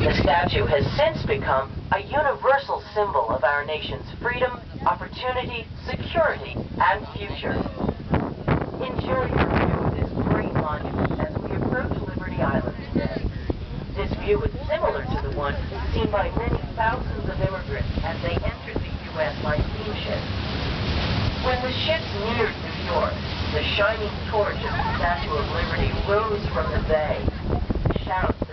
The statue has since become a universal symbol of our nation's freedom, opportunity, security, and future. Enjoy your view of this great monument as we approach Liberty Island today. This view is similar to the one seen by many thousands of immigrants as they entered the U.S. by steamship. When the ships neared New York, the shining torch of the Statue of Liberty rose from the bay. Shouts